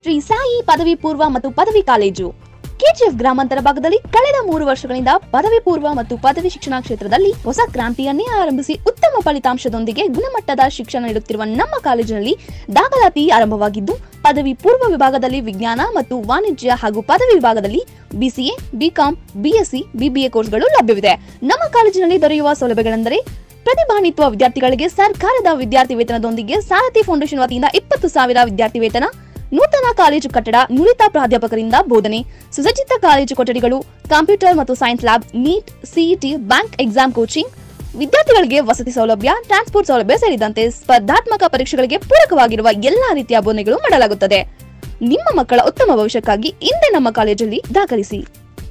ಶ್ರೀ ಸಾಯಿ ಪದವಿ ಪೂರ್ವ ಮತ್ತು ಪದವಿ ಕಾಲೇಜು ಕೆಜಿಎಫ್ ಗ್ರಾಮಾಂತರ ಭಾಗದಲ್ಲಿ ಕಳೆದ 3 ವರ್ಷಗಳಿಂದ ಪದವಿ ಪೂರ್ವ ಮತ್ತು ಪದವಿ ಶಿಕ್ಷಣ ಕ್ಷೇತ್ರದಲ್ಲಿ ಹೊಸ ಕ್ರಾಂತಿಯನ್ನೇ ಆರಂಭಿಸಿ ಉತ್ತಮ ಫಲಿತಾಂಶದೊಂದಿಗೆ ಗುಣಮಟ್ಟದ ಶಿಕ್ಷಣ ನೀಡುತ್ತಿರುವ ನಮ್ಮ ಕಾಲೇಜಿನಲ್ಲಿ ದಾಖಲಾತಿ ಆರಂಭವಾಗಿದ್ದು, ಪದವಿ ಪೂರ್ವ ವಿಭಾಗದಲ್ಲಿ ವಿಜ್ಞಾನ ಮತ್ತು ವಾಣಿಜ್ಯ ಹಾಗೂ ಪದವಿ ವಿಭಾಗದಲ್ಲಿ ಬಿಸಿಎ, ಬಿಕಾಂ, ಬಿಎಸ್ಸಿ, ಬಿಬಿಎ ಕೋರ್ಸ್ಗಳು ಲಭ್ಯವಿದೆ. ನಮ್ಮ ಕಾಲೇಜಿನಲ್ಲಿ ದೊರೆಯುವ ಸೌಲಭ್ಯಗಳೆಂದರೆ ಪ್ರತಿಭಾನ್ವಿತ ವಿದ್ಯಾರ್ಥಿಗಳಿಗೆ ಸರ್ಕಾರದ ವಿದ್ಯಾರ್ಥಿ ವೇತನದೊಂದಿಗೆ ಸಾರಥಿ ಫೌಂಡೇಶನ್ ವತಿಯಿಂದ 20,000 ವಿದ್ಯಾರ್ಥಿ ವೇತನ, ನೂತನ ಕಾಲೇಜು ಕಟ್ಟಡ, ನುರಿತ ಪ್ರಾಧ್ಯಾಪಕರಿಂದ ಬೋಧನೆ, ಸುಸಜ್ಜಿತ ಕಾಲೇಜು ಕೊಠಡಿಗಳು, ಕಂಪ್ಯೂಟರ್ ಮತ್ತು science lab, NEET, CET, bank exam coaching, ವಿದ್ಯಾರ್ಥಿಗಳಿಗೆ ವಸತಿ ಸೌಲಭ್ಯ, ಟ್ರಾನ್ಸ್ಪೋರ್ಟ್ ಸೌಲಭ್ಯ ಸೇರಿದಂತೆ ಸ್ಪರ್ಧಾತ್ಮಕ ಪರೀಕ್ಷೆಗಳಿಗೆ ಪೂರಕವಾಗಿರುವ ಎಲ್ಲಾ ರೀತಿಯ ಬೋಧನೆಗಳು ಮಾಡಲಾಗುತ್ತದೆ. ನಿಮ್ಮ ಮಕ್ಕಳ ಉತ್ತಮ ಭವಿಷ್ಯಕ್ಕಾಗಿ ಇಂದೇ ನಮ್ಮ ಕಾಲೇಜಲ್ಲಿ ದಾಖಲಿಸಿ.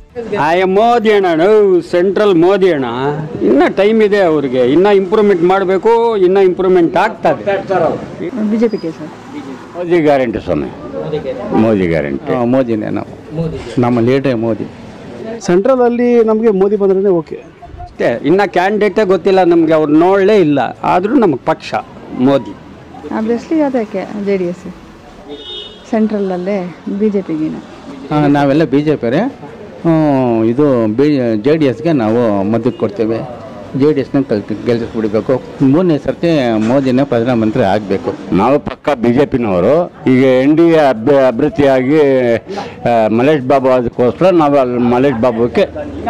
ಮೋದಿ ಅಣ್ಣ, ಸೆಂಟ್ರಲ್ ಮೋದಿ ಅಣ್ಣ, ಇನ್ನ ಟೈಮ್ ಇದೆ ಅವ್ರಿಗೆ, ಇನ್ನ ಇಂಪ್ರೂವ್ಮೆಂಟ್ ಮಾಡಬೇಕು, ಇನ್ನ ಇಂಪ್ರೂವ್ಮೆಂಟ್ ಆಗ್ತದೆ. ಬಿಜೆಪಿಗೆ ಸರ್ ಮೋದಿ ಗ್ಯಾರಂಟಿ ಸ್ವಾಮಿ, ಮೋದಿ ಗ್ಯಾರಂಟಿ, ಮೋದಿನೇ ನಮ್ಮ ಲೀಡರ್ ಮೋದಿ. ಸೆಂಟ್ರಲಲ್ಲಿ ನಮಗೆ ಮೋದಿ ಬಂದ್ರೆ ಓಕೆ ಅಷ್ಟೇ. ಇನ್ನು ಕ್ಯಾಂಡಿಡೇಟೇ ಗೊತ್ತಿಲ್ಲ ನಮಗೆ, ಅವ್ರು ನೋಡಲೇ ಇಲ್ಲ, ಆದರೂ ನಮಗೆ ಪಕ್ಷ ಮೋದಿ. ಆಬ್ವಿಯಸ್ಲಿ ಅದಕ್ಕೆ JDS, ಸೆಂಟ್ರಲಲ್ಲೇ BJPಗೆ ನಾವೆಲ್ಲ BJP ಇದು JDSಗೆ ನಾವು ಮದ್ದತು ಕೊಡ್ತೇವೆ. JDSನ ಗೆಲ್ಲಿಸ್ಬಿಡ್ಬೇಕು. 3ನೇ ಸರ್ತಿ ಮೋದಿನೇ ಪ್ರಧಾನಮಂತ್ರಿ ಆಗಬೇಕು. ನಾವು ಪಕ್ಕ BJPನವರು. ಈಗ NDA ಅಭ್ಯರ್ಥಿಯಾಗಿ ಮಲೇಶ್ ಬಾಬು ಅದಕ್ಕೋಸ್ಕರ ನಾವು ಅಲ್ಲಿ ಮಲೇಶ್ ಬಾಬುಗೆ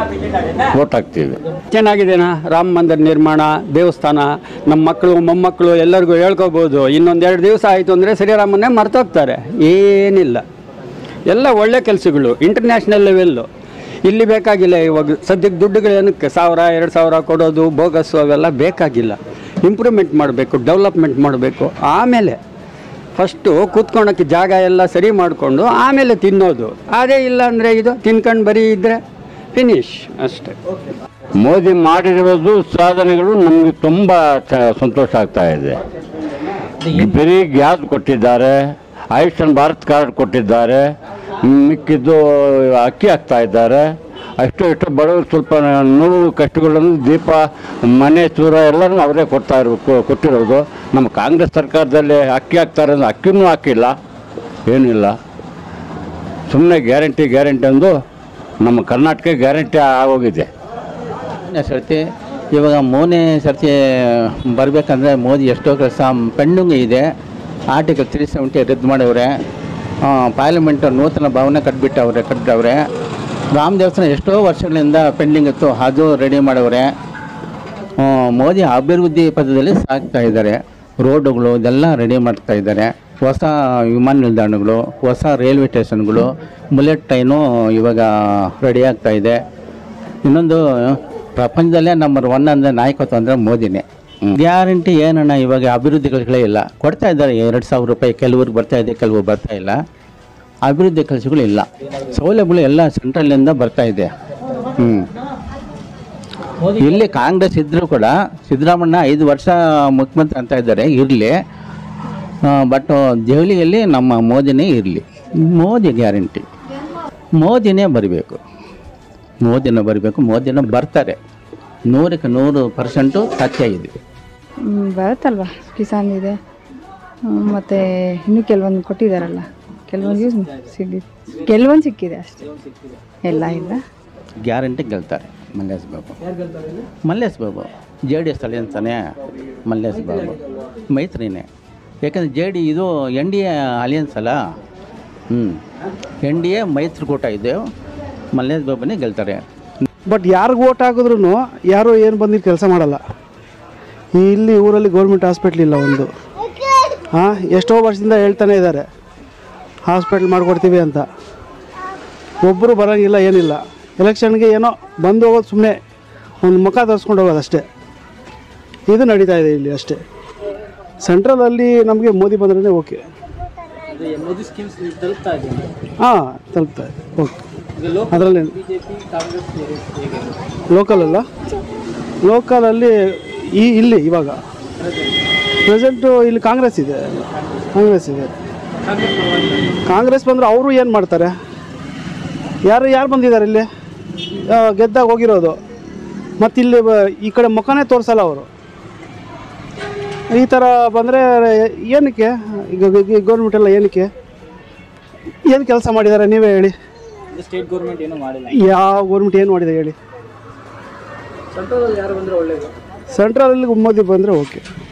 ವೋಟ್ ಹಾಕ್ತೀವಿ. ಚೆನ್ನಾಗಿದೆನಾ ರಾಮ ಮಂದಿರ ನಿರ್ಮಾಣ, ದೇವಸ್ಥಾನ, ನಮ್ಮ ಮಕ್ಕಳು ಮೊಮ್ಮಕ್ಕಳು ಎಲ್ಲರಿಗೂ ಹೇಳ್ಕೋಬೋದು. ಇನ್ನೊಂದು 2 ದಿವಸ ಆಯಿತು ಅಂದರೆ ಶ್ರೀರಾಮನ್ನೇ ಮರ್ತೋಗ್ತಾರೆ. ಏನಿಲ್ಲ, ಎಲ್ಲ ಒಳ್ಳೆ ಕೆಲಸಗಳು ಇಂಟರ್ನ್ಯಾಷನಲ್ ಲೆವೆಲ್ಲು. ಇಲ್ಲಿ ಬೇಕಾಗಿಲ್ಲ. ಇವಾಗ ಸದ್ಯಕ್ಕೆ ದುಡ್ಡುಗಳೇನಕ್ಕೆ 1,000-2,000 ಕೊಡೋದು ಬೋಗಸ್ಸು ಅವೆಲ್ಲ ಬೇಕಾಗಿಲ್ಲ. ಇಂಪ್ರೂವ್ಮೆಂಟ್ ಮಾಡಬೇಕು, ಡೆವಲಪ್ಮೆಂಟ್ ಮಾಡಬೇಕು. ಆಮೇಲೆ ಫಸ್ಟು ಕೂತ್ಕೊಳಕ್ಕೆ ಜಾಗ ಎಲ್ಲ ಸರಿ ಮಾಡಿಕೊಂಡು ಆಮೇಲೆ ತಿನ್ನೋದು. ಅದೇ ಇಲ್ಲ ಅಂದರೆ ಇದು ತಿನ್ಕೊಂಡು ಬರೀ ಇದ್ದರೆ ಫಿನಿಶ್ ಅಷ್ಟೇ. ಮೋದಿ ಮಾಡಿರೋದು ಸಾಧನೆಗಳು ನಮಗೆ ತುಂಬ ಸಂತೋಷ ಆಗ್ತಾ ಇದೆ. ಬರೀ ಗ್ಯಾಸ್ ಕೊಟ್ಟಿದ್ದಾರೆ, ಆಯುಷ್ಮಾನ್ ಭಾರತ್ ಕಾರ್ಡ್ ಕೊಟ್ಟಿದ್ದಾರೆ, ಮಿಕ್ಕಿದ್ದು ಅಕ್ಕಿ ಹಾಕ್ತಾ ಇದ್ದಾರೆ. ಅಷ್ಟು ಬಡವರು ಸ್ವಲ್ಪ ನೋವು ಕಷ್ಟಗಳನ್ನು ದೀಪ ಮನೆ ಚೂರ ಎಲ್ಲನೂ ಅವರೇ ಕೊಟ್ಟಿರೋದು. ನಮ್ಮ ಕಾಂಗ್ರೆಸ್ ಸರ್ಕಾರದಲ್ಲಿ ಅಕ್ಕಿ ಹಾಕ್ತಾರೆ ಅಂದ್ರೆ ಅಕ್ಕಿನೂ ಹಾಕಿಲ್ಲ, ಏನಿಲ್ಲ. ಸುಮ್ಮನೆ ಗ್ಯಾರಂಟಿ ಅಂದು ನಮ್ಮ ಕರ್ನಾಟಕ ಗ್ಯಾರಂಟಿ ಆಗೋಗಿದೆ. ಸರ್ತಿ ಇವಾಗ 3ನೇ ಸರ್ತಿ ಬರಬೇಕಂದ್ರೆ ಮೋದಿ ಎಷ್ಟೋ ಕೆಲಸ ಪೆಂಡಿಂಗ್ ಇದೆ. ಆರ್ಟಿಕಲ್ 370 ರದ್ದು ಮಾಡವ್ರೆ. ಪಾರ್ಲಿಮೆಂಟ್ ನೂತನ ಭವನ ಕಟ್ಟಿದವ್ರೆ. ರಾಮ ದೇವಸ್ಥಾನ ಎಷ್ಟೋ ವರ್ಷಗಳಿಂದ ಪೆಂಡಿಂಗ್ ಇತ್ತು, ಅದು ರೆಡಿ ಮಾಡವ್ರೆ. ಮೋದಿ ಅಭಿವೃದ್ಧಿ ಪಥದಲ್ಲಿ ಸಾಗ್ತಾ ಇದ್ದಾರೆ. ರೋಡುಗಳು ಇದೆಲ್ಲ ರೆಡಿ ಮಾಡ್ತಾ ಇದ್ದಾರೆ. ಹೊಸ ವಿಮಾನ ನಿಲ್ದಾಣಗಳು, ಹೊಸ ರೈಲ್ವೆ ಸ್ಟೇಷನ್ಗಳು, ಬುಲೆಟ್ ಟ್ರೈನು ಇವಾಗ ರೆಡಿ ಆಗ್ತಾ ಇದೆ. ಇನ್ನೊಂದು ಪ್ರಪಂಚದಲ್ಲೇ ನಂಬರ್ 1 ಅಂದರೆ ನಾಯಕತ್ವ ಅಂದರೆ ಮೋದಿನೇ. ಗ್ಯಾರಂಟಿ ಏನಣ್ಣ, ಇವಾಗ ಅಭಿವೃದ್ಧಿಗಳೇ ಇಲ್ಲ. ಕೊಡ್ತಾ ಇದ್ದಾರೆ 2,000 ರೂಪಾಯಿ, ಕೆಲವ್ರಿಗೆ ಬರ್ತಾ ಇದೆ, ಕೆಲವ್ರು ಬರ್ತಾ ಇಲ್ಲ. ಅಭಿವೃದ್ಧಿ ಕೆಲಸಗಳು ಇಲ್ಲ. ಸೌಲಭ್ಯಗಳು ಎಲ್ಲ ಸೆಂಟ್ರಲಿಂದ ಬರ್ತಾ ಇದೆ. ಇಲ್ಲಿ ಕಾಂಗ್ರೆಸ್ ಇದ್ದರೂ ಕೂಡ ಸಿದ್ದರಾಮಣ್ಣ 5 ವರ್ಷ ಮುಖ್ಯಮಂತ್ರಿ ಅಂತ ಇದ್ದಾರೆ, ಇರಲಿ. ಬಟ್ ದೆಹಲಿಯಲ್ಲಿ ನಮ್ಮ ಮೋದಿನೇ ಇರಲಿ. ಮೋದಿ ಗ್ಯಾರಂಟಿ, ಮೋದಿನೇ ಬರಬೇಕು. ಮೋದಿನ ಬರ್ತಾರೆ. 100% ಸತ್ಯ ಇದೆ. ಬರುತ್ತಲ್ವ, ಕಿಸಾನ್ ಇದೆ, ಮತ್ತು ಇನ್ನೂ ಕೆಲವೊಂದು ಕೊಟ್ಟಿದ್ದಾರಲ್ಲ, ಕೆಲವೊಂದು ಸಿಕ್ಕಿದೆ ಅಷ್ಟೇ, ಎಲ್ಲ ಇಲ್ಲ. ಗ್ಯಾರಂಟಿ ಗೆಲ್ತಾರೆ ಮಲ್ಲೇಶ್ ಬಾಬು. JDS ಅಲಿಯನ್ಸನೇ ಮಲ್ಲೇಶ್ ಬಾಬು ಮೈತ್ರಿನೇ. ಯಾಕಂದರೆ ಇದು NDA ಅಲಿಯನ್ಸ್ ಅಲ್ಲ. NDA ಮೈತ್ರಿಕೂಟ ಇದೆ. ಮಲ್ಲೇಶ್ ಬಾಬುನೇ ಗೆಲ್ತಾರೆ. ಬಟ್ ಯಾರಿಗೆ ಓಟ್ ಹಾಕಿದ್ರು ಯಾರು ಏನು ಬಂದಿದ್ದು ಕೆಲಸ ಮಾಡಲ್ಲ. ಇಲ್ಲಿ ಊರಲ್ಲಿ ಗೌರ್ಮೆಂಟ್ ಹಾಸ್ಪಿಟ್ಲ್ ಇಲ್ಲ ಒಂದು. ಎಷ್ಟೋ ವರ್ಷದಿಂದ ಹೇಳ್ತಾನೆ ಇದ್ದಾರೆ ಹಾಸ್ಪಿಟ್ಲ್ ಮಾಡಿಕೊಡ್ತೀವಿ ಅಂತ. ಒಬ್ಬರು ಬರೋಂಗಿಲ್ಲ, ಏನಿಲ್ಲ. ಎಲೆಕ್ಷನ್ಗೆ ಏನೋ ಬಂದು ಹೋಗೋದು, ಸುಮ್ಮನೆ ಒಂದು ಮುಖ ತರಿಸ್ಕೊಂಡು ಹೋಗೋದು ಅಷ್ಟೇ. ಇದು ನಡೀತಾ ಇದೆ ಇಲ್ಲಿ ಅಷ್ಟೇ. ಸೆಂಟ್ರಲಲ್ಲಿ ನಮಗೆ ಮೋದಿ ಬಂದ್ರೆ ಓಕೆ. ಹಾಂ, ತಲುಪ್ತಾ ಇದೆ ಓಕೆ. ಅದರಲ್ಲಿ ಲೋಕಲಲ್ಲಿ ಇಲ್ಲಿ ಇವಾಗ ಪ್ರೆಸೆಂಟು ಇಲ್ಲಿ ಕಾಂಗ್ರೆಸ್ ಇದೆ. ಕಾಂಗ್ರೆಸ್ ಬಂದರೆ ಅವರು ಏನು ಮಾಡ್ತಾರೆ? ಯಾರು ಬಂದಿದ್ದಾರೆ ಇಲ್ಲಿ ಗೆದ್ದಾಗ ಹೋಗಿರೋದು. ಮತ್ತು ಇಲ್ಲಿ ಈ ಕಡೆ ಮುಖನೇ ತೋರಿಸಲ್ಲ ಅವರು. ಈ ಥರ ಬಂದರೆ ಏನಕ್ಕೆ ಈಗ ಗೌರ್ಮೆಂಟ್ ಎಲ್ಲ ಏನಕ್ಕೆ? ಏನು ಕೆಲಸ ಮಾಡಿದ್ದಾರೆ ನೀವೇ ಹೇಳಿ. ಸ್ಟೇಟ್ ಗೌರ್ಮೆಂಟ್ ಏನೂ ಮಾಡಿಲ್ಲ. ಯಾವ ಗೌರ್ಮೆಂಟ್ ಏನು ಮಾಡಿದೆ ಹೇಳಿ. ಸೆಂಟ್ರಲ್ ಯಾರು ಬಂದರೆ ಒಳ್ಳೇದು. ಸೆಂಟ್ರಲಲ್ಲಿ ಮೋದಿ ಬಂದರೆ ಓಕೆ.